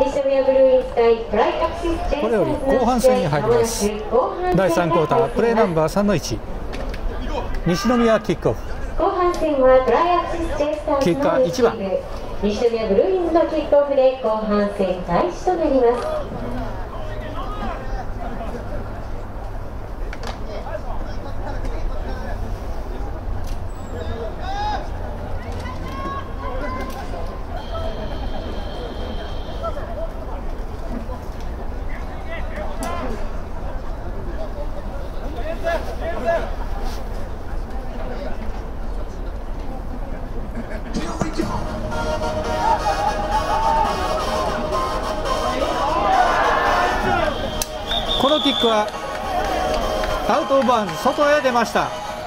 これより後半戦に入ります。第3クォーター、プレーナンバー3の1、西宮キックオフ。 後半戦はトライアクシス J スターズキッカー1番、 西宮ブルーインズのキックオフで後半戦開始となります。 このキックはアウトオブバウンズ、外へ出ました。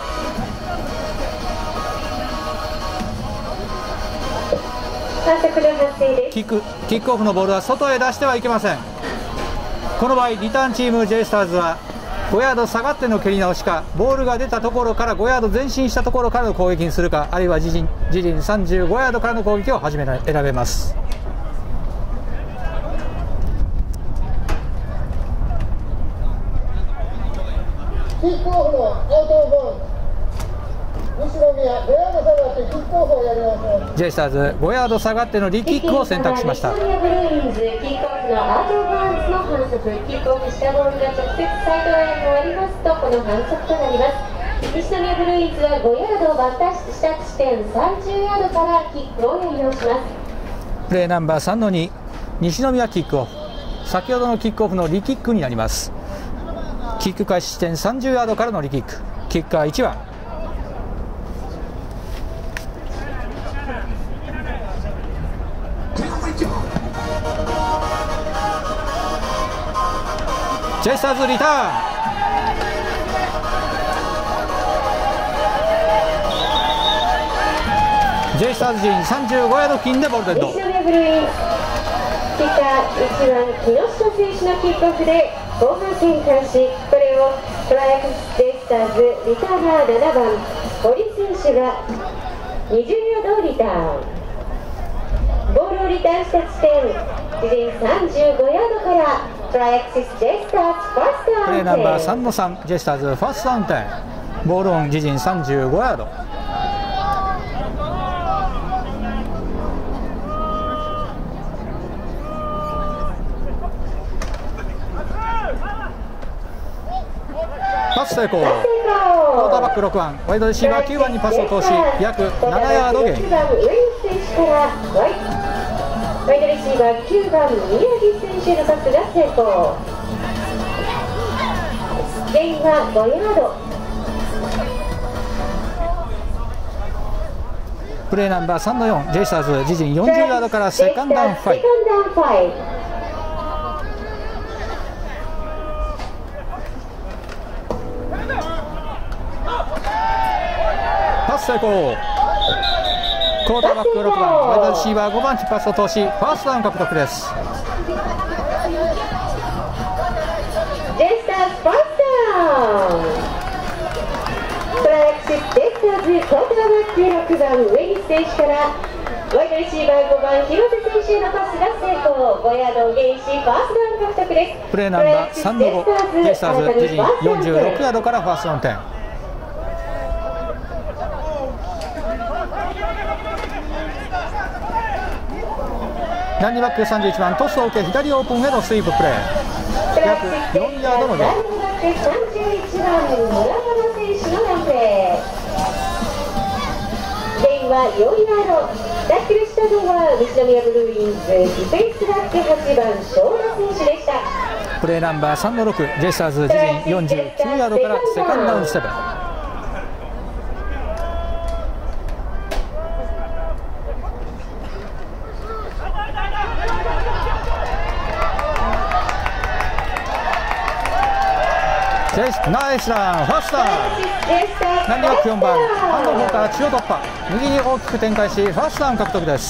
キックオフのボールは外へ出してはいけません。この場合リターンチーム J スターズは5ヤード下がっての蹴り直しか、ボールが出たところから5ヤード前進したところからの攻撃にするか、あるいは自陣35ヤードからの攻撃を選べます。 キックオフのアウトオブバウンズ、西宮5ヤード下がってキックオフをやりましょう。 J スターズ5ヤード下がってのリキックを選択しました。 西宮ブルーインズキックオフのアウトオブバウンズの反則、キックオフしたボールが直接サイドラインを割りますとこの反則となります。西宮ブルーインズは5ヤードをバッターした地点30ヤードからキックをやり直します。 プレーナンバー3の2、西宮キックオフ。先ほどのキックオフのリキックになります。キック開始地点30ヤードからのリキック。キッカー1番、ジェイスターズリターン。ジェイスターズ陣35ヤード付近でボールデッド。 西宮ブルーインズキッカー1番木下選手のキックオフで後半戦開始。これをトライアクシス J スターズリターナー7番堀選手が20ヤードをリターン。ボールをリターンした地点自陣35ヤードからトライアクシス J スターズファーストアウト。 プレーナンバー3の3、J スターズファーストアウト。ボールオン自陣35ヤード。パス成功。クォーターバック6番、ワイドレシーバー9番にパスを通し約7ヤードゲイン。 ワイドレシーバー9番宮城選手のパスが成功。ゲインは5ヤード。 プレーナンバー3の4、J スターズ自陣40ヤードからセカンドダウン5。パス成功。クォーターバック6番、ワイドレシーバー5番にパスを通しファーストダウン獲得です。 J スターズファーストダウン。トライアクシス J スターズクォーターバック6番上西選手からワイドレシーバー5番広瀬選手へのパスが成功。5ヤードをゲインしファーストダウン獲得です。 プレーナンバー3の5、J スターズ自陣46ヤードからファーストダウン点。ランニングバック31番トスを受け左オープンへのスイーププレー。約4ヤードのゲイン。 31番村山選手のランプレー。ゲインは4ヤード。タックルしたのは西宮ブルーインズディフェンスバック8番庄田選手でした。 プレーナンバー3の6、J スターズ自陣49ヤードからセカンドダウン7。ナイスラン、ファーストダウン。ランニングバック4番、ハンドの方から中央突破、右に大きく展開しファーストダウン獲得です。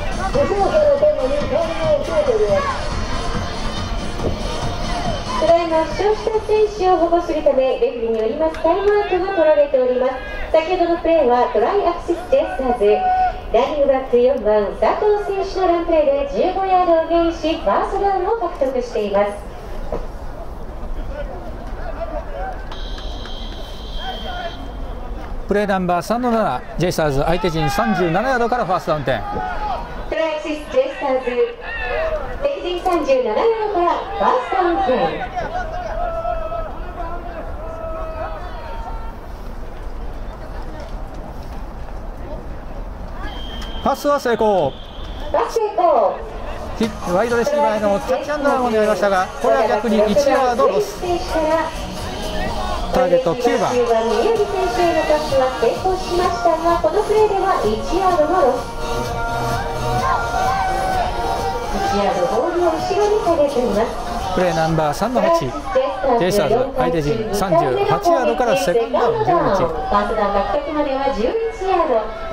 ただいまの負傷した選手を保護するためレフェリーによりますタイムアウトが取られております。先ほどのプレーはトライアクシスジェスターズ、ランニングバック4番佐藤選手のランプレーで15ヤードをゲインしファーストダウンを獲得しています。 プレーナンバー3の7、ジェイスターズ相手陣37ヤードからファーストダウン点。 トライアクシスジェスターズ敵陣37ヤードからファーストダウン点。 パスは成功。ワイドレシーバーへのキャッチアンドランを狙いましたが、これは逆に1ヤードロス。ターゲット9番。 宮城選手へのパスは成功しましたが、このプレーでは1ヤードのロス。1ヤードボールを後ろに下げています。 プレーナンバー3の8、ジェイスターズ相手陣38ヤードからセカンドダウン11。 ファーストダウン獲得までは11ヤード。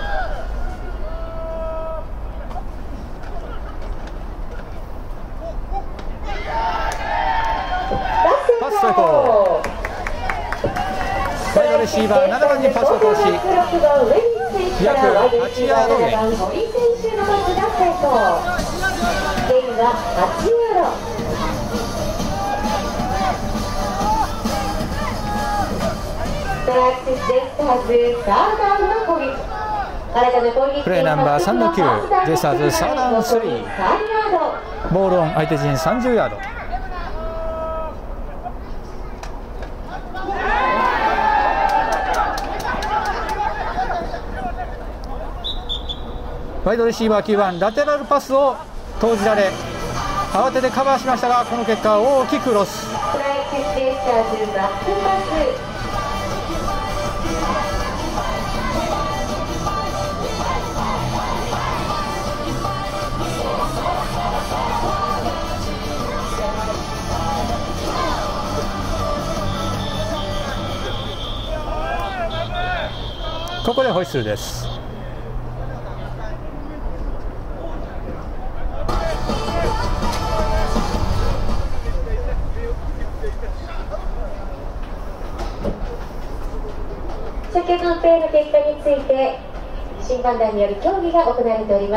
パス成功。ワイドレシーバー7番にパスを通し約8ヤードゲイン。プレーナンバー3の9、ジェイスターズサーダウン3。ボールオン相手陣30ヤード。ワイドレシーバー9番、ラテラルパスを投じられ慌ててカバーしましたが、この結果大きくロス。ここでホイッスルです。 先ほどのプレーの結果について審判団による協議が行われております。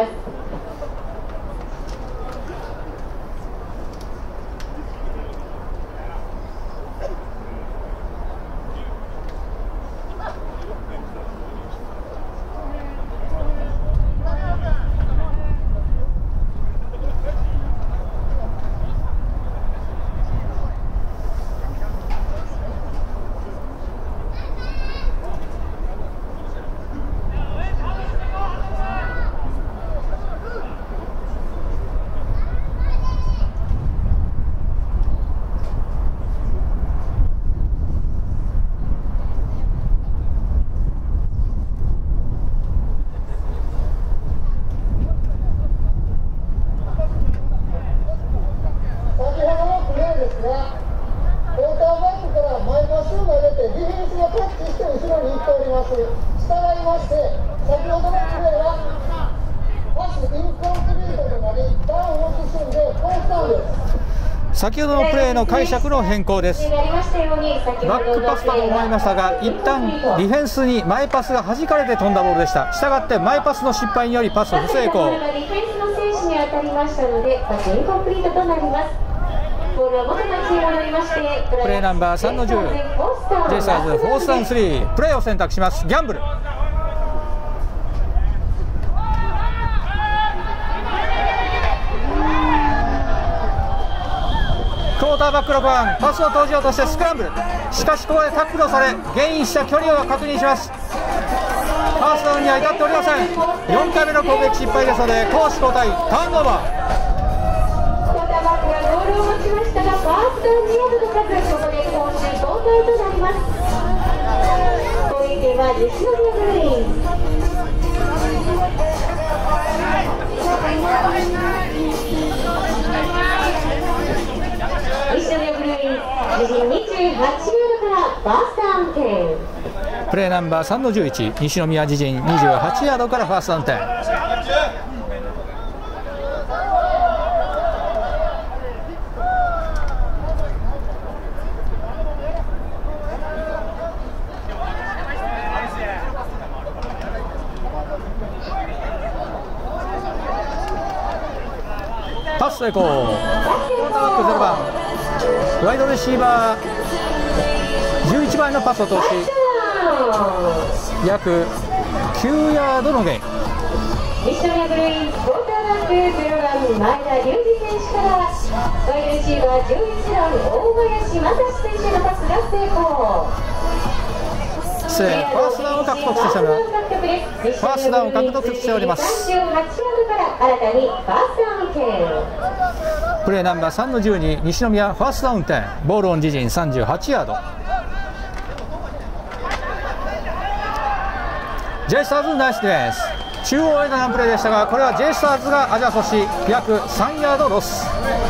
先ほどのプレーの解釈の変更です。バックパスだと思いましたが、一旦ディフェンスに前パスが弾かれて飛んだボールでした。したがって前パスの失敗によりパス不成功。 ディフェンスの選手に当たりましたのでパスインコンプリートとなります。ボールは元の位置に戻りまして、 プレーナンバー3の10、ジェイスターズフォースダウン3、プレーを選択します。ギャンブル。クォーターバック6番、パスを投じようとしてスクランブル。しかしここでタックルをされゲインした距離を確認します。ファーストダウンには至っておりません。4回目の攻撃失敗ですので攻守交代、ターンオーバー。 クォーターバックがボールを持ちましたが、ファーストダウンには届かず、ここで攻守交代となります。攻撃は西宮ブルーイン。西宮ブルーイン、自陣28ヤードからファーストダウン点。 プレーナンバー3の11、西宮自陣28ヤードからファーストダウン点。 ス成功。クォーターバック0番ワイドレシーバー11番へのパスを通し約9ヤードのゲイン。 西宮ブルーインズクォーターバック0番前田隆二選手からワイドレシーバー11番大林正史選手のパスが成功。 ファーストダウンを獲得しております。 38ヤードから新たにファーストダウン権。 プレーナンバー3の12西宮ファーストダウン10ボールオン自陣38ヤード。J スターズナイスディフェンス。中央へのランプレーでしたがこれは J スターズがアジャストし約3ヤードロス。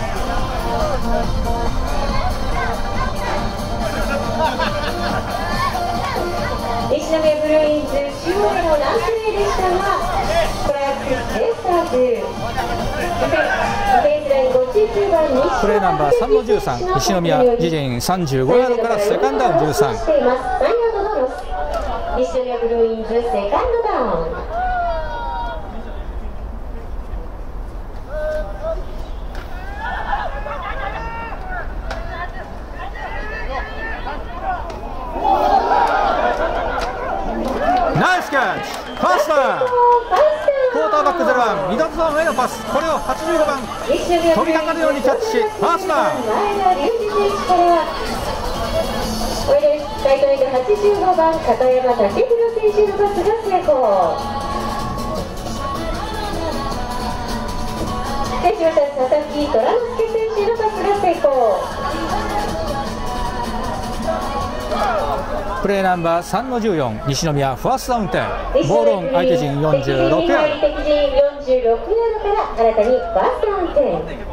西宮ブルーインズ中央へのランプレーでしたがこれは J スターズディフェンスライン59番プレーナンバー3の13西宮自陣35ヤードからセカンドダウン13。 3ヤードのロス。西宮ブルーインズセカンドダウン。 ナイスキャッチ。ファーストダウン。クォーターバック0番ミドルゾーンへのパス。これを85番飛びかかるようにキャッチしファーストダウン。 ライトエンド85番片山武宏選手のパスが成功。選手は佐々木虎之介選手のパスが成功。 プレーナンバー3の14西宮ファーストダウン10ボールオン相手陣46ヤード。 敵陣46ヤードから新たにファーストダウン10。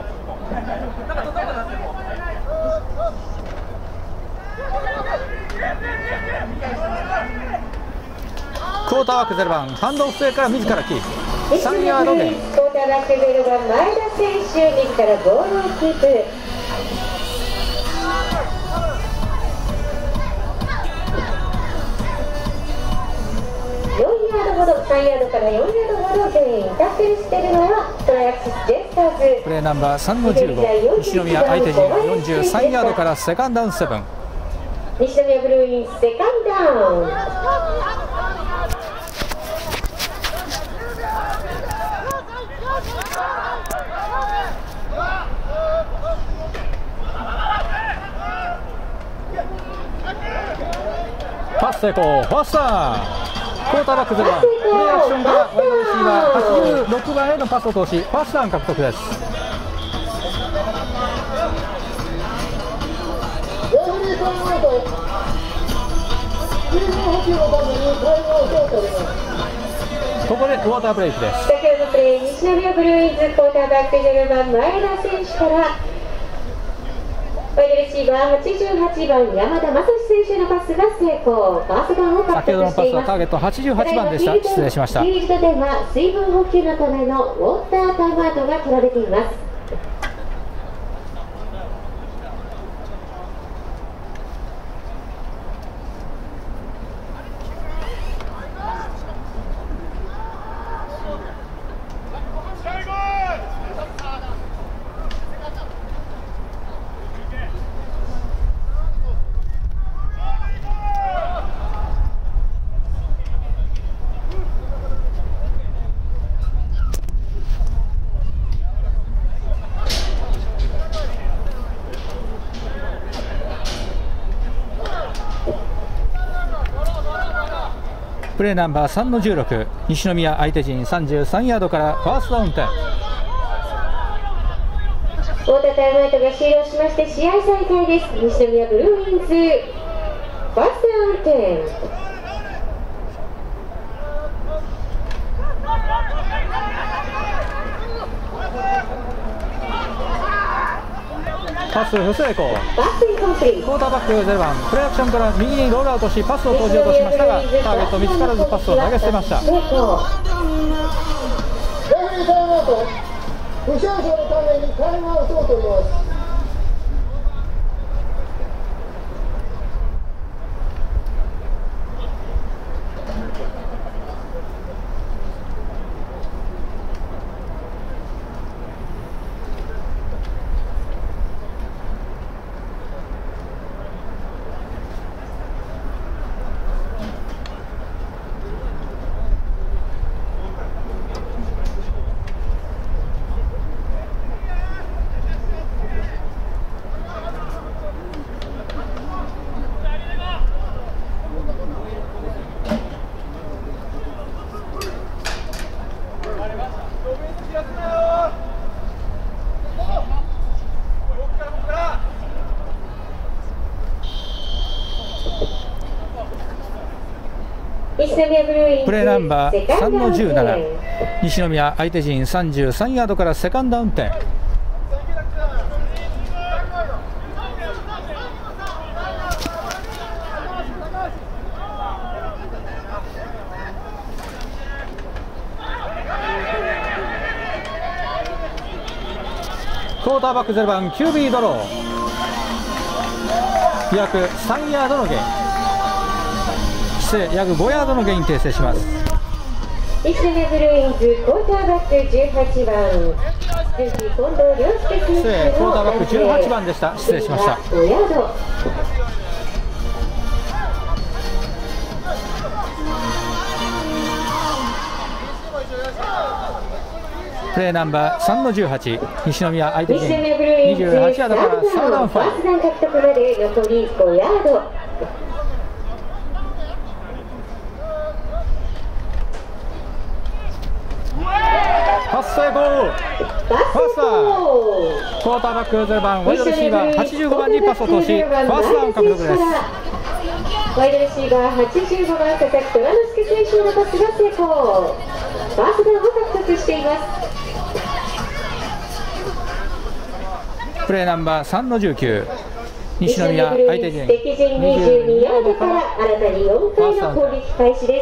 クォーターバック0番ハンドオフ性から自らキープ3ヤードゲイン。 クォーターバック0番前田選手自らボールをキープ。4ヤードほど3ヤードから4ヤードほどゲイン。タックルしているのはトライアクシスジェスターズ。 プレーナンバー3の15西宮相手陣43ヤードからセカンドダウン7。 西宮ブルーインズセカンドダウン。 パス成功ファーストダウン。クォーターバック0番プレーアクションからワイドレシーバー86番へのパスを通しファーストダウン獲得です。 レフェリータイムアウト。水分補給のためにタイムアウトを取ります。 ここでクォーターブレイクです。 先ほどのプレー西宮ブルーインズクォーターバック0番前田選手からワイドレシーバー88番山田正史選手のパスが成功。ファーストダウンを獲先ほどのパス得しています。 はターゲット88番でした。失礼しました。 フィールドでは水分補給のためのウォータータイムアウトが取られています。 プレーナンバー3の16西宮相手陣33ヤードからファーストダウン10。 ウォータータイムアウトが終了しまして試合再開です。西宮ブルーインズファーストダウン10。 パス不成功。 バックインコンプリート。 クォーターバック0番プレーアクションから右にロールアウトしパスを投じようとしましたがターゲット見つからずパスを投げ捨てました。 成功。 レフェリータイムアウト。負傷者のためにタイムアウトを取ります。 ププレーナンバー3の17、西宮相手陣33ヤードからセカンドダウン点。クォーターバック0番 QB ドロー、約3ヤードのゲイン、失礼、約5ヤードのゲイン訂正します。 西宮ブルーインズクォーターバック18番近藤亮介選手の失礼、クォーターバック18番でした。失礼しました。 5ヤード。 プレーナンバー3の18、西宮相手陣西宮ブルーインズ 28ヤードからサードダウンファーストダウン獲得まで残り5ヤード。 パス成功。パスクォーターバック0番ワイドレシーバー85番にパスを通しファーストダウン獲得です。 ワイドレシーバー85番佐々木虎之介選手のパスが成功。ファーストダウンを獲得しています。 プレーナンバー3の19、西宮相手陣敵陣22ヤードから新たに4回の攻撃開始です。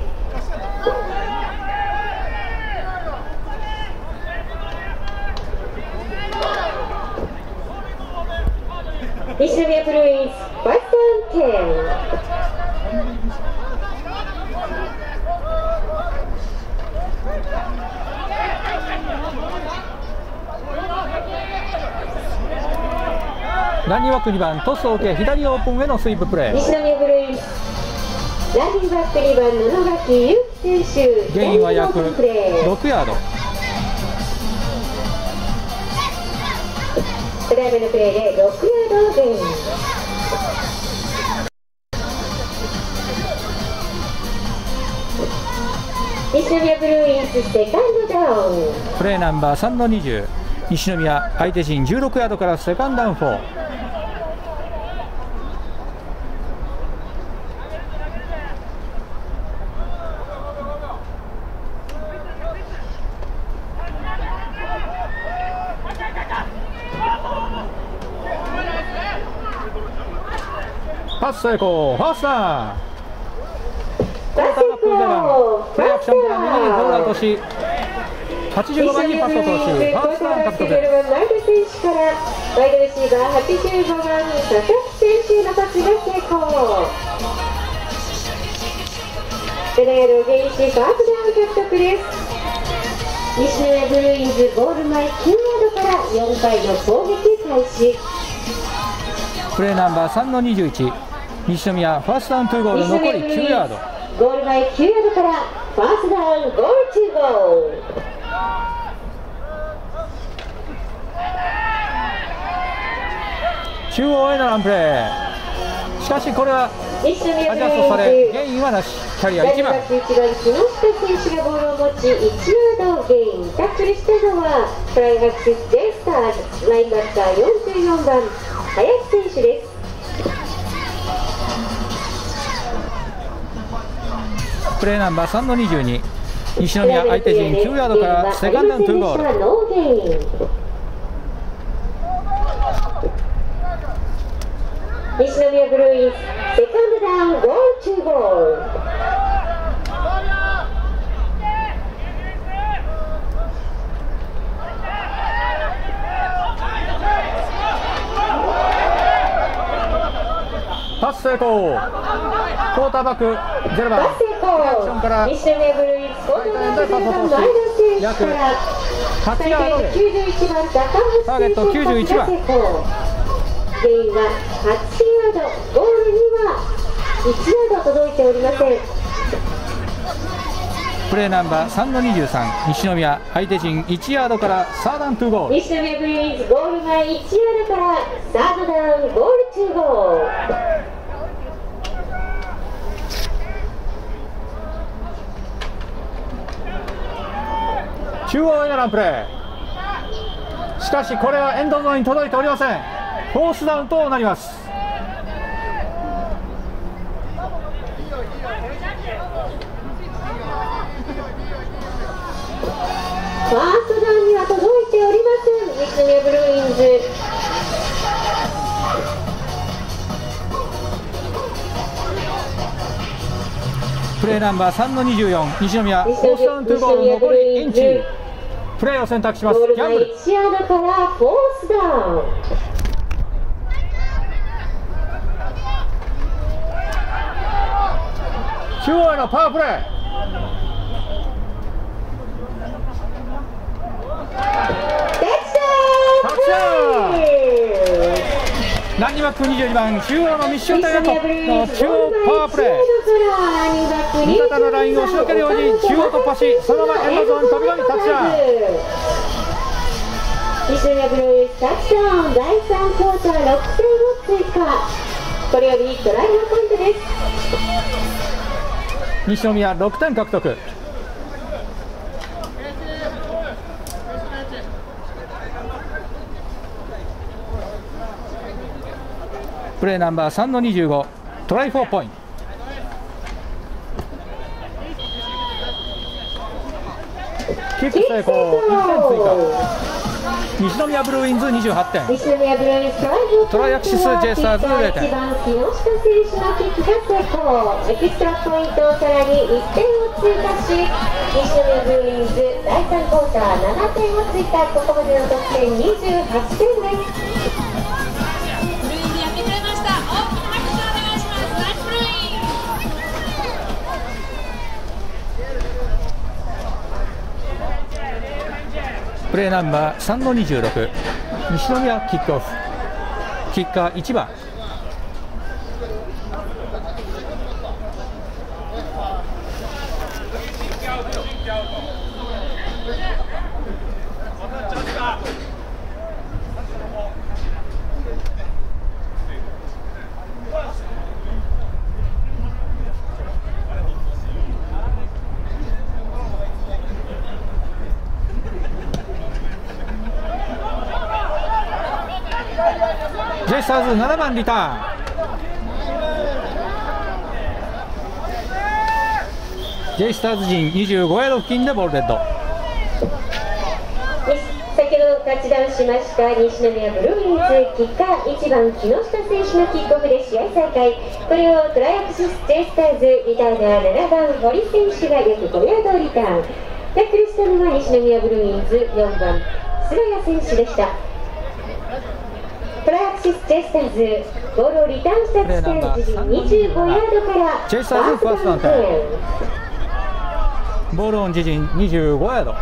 西宮ブルーインズファーストダウン10。 ランニングバック2番トスを受け左オープンへのスイーププレー。 西宮ブルーインズランニングバック2番野々垣優輝選手、 ゲインは約6ヤード。 ドライブのプレーで6ヤードをゲイン。西宮ブルーインズセカンドダウン。 プレーナンバー3の20、西宮相手陣16ヤードからセカンドダウン4。パス成功、ファーストダウン。クォーターバック0番プレーアクションから右にホールアウトし85番にパスを通しファーストダウン獲得です。 前田選手からワイドレシーバー85番佐々木選手のパスが成功。7ヤードをゲインしファーストダウン獲得です。西宮ブルーインズゴール前9ヤードから4回の攻撃開始。 プレーナンバー3の21、西宮ファーストダウン2ゴール残り9ヤード。 ゴール前9ヤードからファーストダウンゴール2ゴール。 中央へのランプレー、しかしこれは西宮アジャストされゲインはなし。キャリア1番ランニングバック1番木下選手がボールを持ち1ヤードをゲイン。タックルしたのはフライングアクシスデスターズラインバッター44番林選手です。 プレーナンバー3の22、西宮相手陣9ヤードからセカンドダウン2ゴール。 西宮ブルーインズセカンドダウンゴール2ゴール。 パス成功。クォーターバック0番パス成功。 から西宮ブルーインズクォーターバック0番前田選手から 8ヤードで 91番高橋ターゲット91番。 ゲインは8ヤード、ゴールには1ヤード届いておりません。 プレーナンバー3の23、西宮相手陣1ヤードからサードダウン2ゴール。 西宮ブルーインズゴール前1ヤードからサードダウンゴール2ゴール。 中央へのランプレー、しかしこれはエンドゾーンに届いておりません。フォースダウンとなります。 プレーナンバー3の24、西宮、フォースダウントゥーボール残りインチ、プレーを選択します。 ボールがギャンブル。 1ヤードからフォースダウン。 中央へのパワープレー。タッチダウン。ランニングバック22番、中央のミッションタイヤトップの中央パワープレー。味方のラインを押しのけるように中央突破し、そのままエンドゾーンに飛び込みタッチダウン。 西宮ブルースタッチダウン。第3クォーター6点を追加。これよりドライブポイントです。 西宮6点獲得。プレーナンバー3の25、トライ4ポイント。キック成功、1点追加。西宮ブルーインズ28点。 西宮ブルーインズトライアクシス J スターズ0点。 1番木下選手のキックが成功。エキストラポイントをさらに1点を追加し、西宮ブルーインズ第3クォーター7点を追加。ここまでの得点28点です。 プレーナンバー3の26、西宮キックオフ。キッカー1番。ジェイスターズ7番リターン。ジェイスターズ陣25ヤード付近でボールデッド。 先ほどタッチダウンしました西宮ブルーインズ、キッカー1番木下選手のキックオフで試合再開。これをトライアクシス J スターズリターナー7番堀選手が約5ヤードリターン。タックルしたのは西宮ブルーインズ4番菅谷選手でした。トライアクシス J スターズ、ボールをリターンした地点25ヤードからジェイスターズファーストダウン点。ボールオン自陣25ヤード。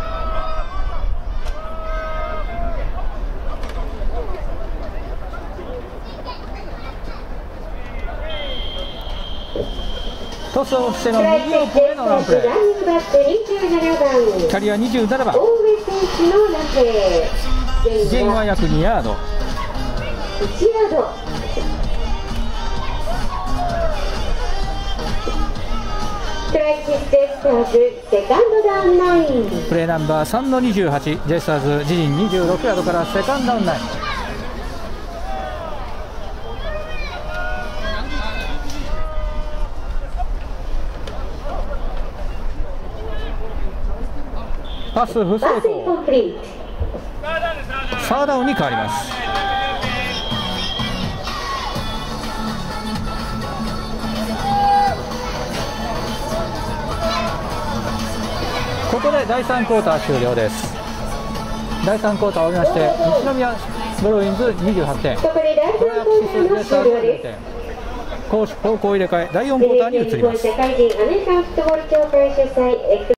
トスをしての右横へのランプレー。 ランニングバック27番キャリア27番。 大上選手のランプレー。 ゲインは約2ヤード。 1ヤード。トライキスジェスターズセカンドダウン9。 プレーナンバー3の28、ジェスターズ自陣26ヤードからセカンドダウン9。パス不成功。サードダウンに変わります。ここで第3クォーター終了です。第3クォーターを終わりまして西宮ブルーインズ28点、 ここで第3クォーターの終了です。 攻守方向入れ替え、第4クォーターに移ります。 社会人アメリカンフットボール協会主催